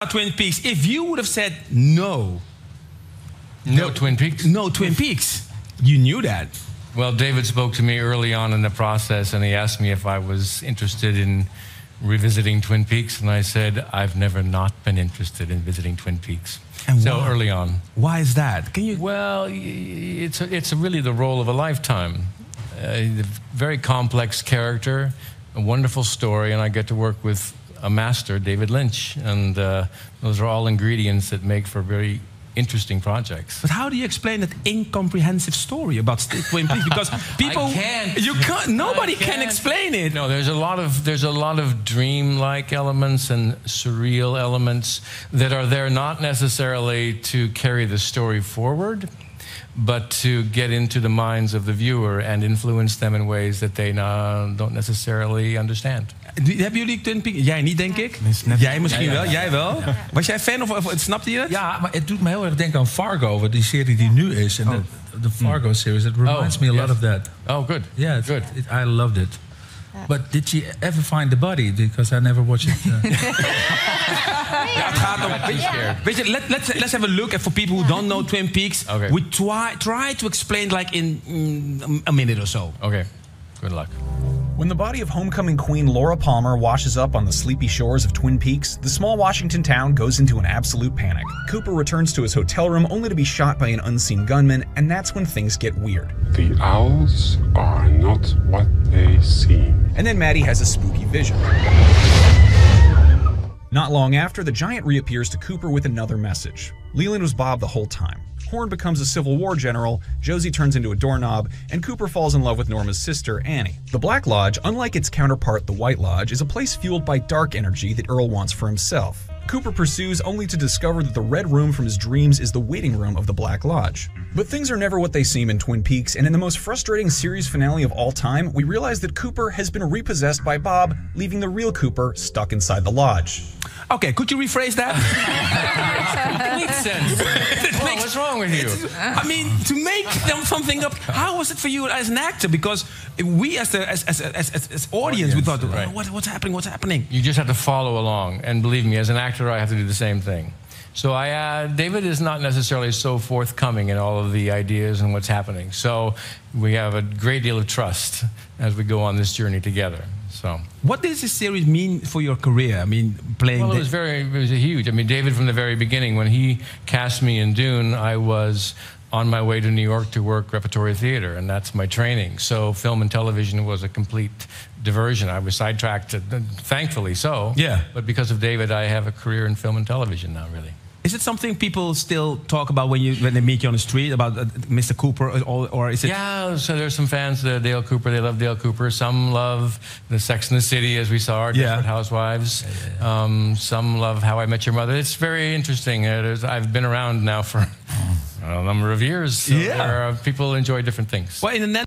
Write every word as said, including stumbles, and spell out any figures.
Twin Peaks. If you would have said no, no Twin Peaks, no Twin Peaks, you knew that. Well, David spoke to me early on in the process, and he asked me if I was interested in revisiting Twin Peaks, and I said I've never not been interested in visiting Twin Peaks. And so why? early on. Why is that? Can you? Well, it's a, it's a really the role of a lifetime. Uh, a very complex character, a wonderful story, and I get to work with a master, David Lynch, and uh, those are all ingredients that make for very interesting projects. But how do you explain that incomprehensive story about Twin Peaks? Because people, I can't. you can't. Nobody I can't. can explain it. No, there's a lot of there's a lot of dream-like elements and surreal elements that are there not necessarily to carry the story forward, but to get into the minds of the viewer and influence them in ways that they uh, don't necessarily understand. Hebben jullie Twin Peaks? Jij niet, denk ik? Jij misschien wel, jij wel. Was jij fan of, of snapte je het? Ja, maar het doet me heel erg denken aan Fargo, die serie die nu is. En oh. de, de Fargo series, it reminds oh, me a yes. lot of that. Oh, good. Yeah, good. It, I loved it. Yeah. But did she ever find the body? Because I never watched it. Uh. Ja, het gaat om, weet je, weet je let, let's, let's have a look at for people who don't know Twin Peaks. Okay. We try, try to explain like in mm, a minute or so. Okay, good luck. When the body of homecoming queen Laura Palmer washes up on the sleepy shores of Twin Peaks, the small Washington town goes into an absolute panic. Cooper returns to his hotel room only to be shot by an unseen gunman, and that's when things get weird. The owls are not what they seem. And then Maddie has a spooky vision. Not long after, the giant reappears to Cooper with another message. Leland was Bob the whole time. Horn becomes a Civil War general, Josie turns into a doorknob, and Cooper falls in love with Norma's sister, Annie. The Black Lodge, unlike its counterpart, the White Lodge, is a place fueled by dark energy that Earl wants for himself. Cooper pursues only to discover that the red room from his dreams is the waiting room of the Black Lodge. But things are never what they seem in Twin Peaks, and in the most frustrating series finale of all time, we realize that Cooper has been repossessed by Bob, leaving the real Cooper stuck inside the lodge. Okay, could you rephrase that? Complete sense. Well, what's wrong with you? I mean, to make them something up. How was it for you as an actor? Because we, as the as as as, as, as audience, we thought, right. oh, what, what's happening? What's happening? You just have to follow along, and believe me, as an actor, I have to do the same thing. So I, uh, David is not necessarily so forthcoming in all of the ideas and what's happening. So we have a great deal of trust as we go on this journey together. So, what does this series mean for your career? I mean, playing. Well, it was very, it was huge. I mean, David, from the very beginning, when he cast me in Dune, I was on my way to New York to work repertory theater, and that's my training. So, film and television was a complete diversion. I was sidetracked, thankfully so. Yeah. But because of David, I have a career in film and television now, really. Is it something people still talk about when you when they meet you on the street about uh, Mister Cooper, or, or is it? Yeah, so there's some fans of Dale Cooper. They love Dale Cooper. Some love the Sex and the City, as we saw, our yeah. Desperate Housewives. Yeah, yeah, yeah. Um, some love How I Met Your Mother. It's very interesting. Uh, I've been around now for a number of years. So yeah, where, uh, people enjoy different things. Well, in the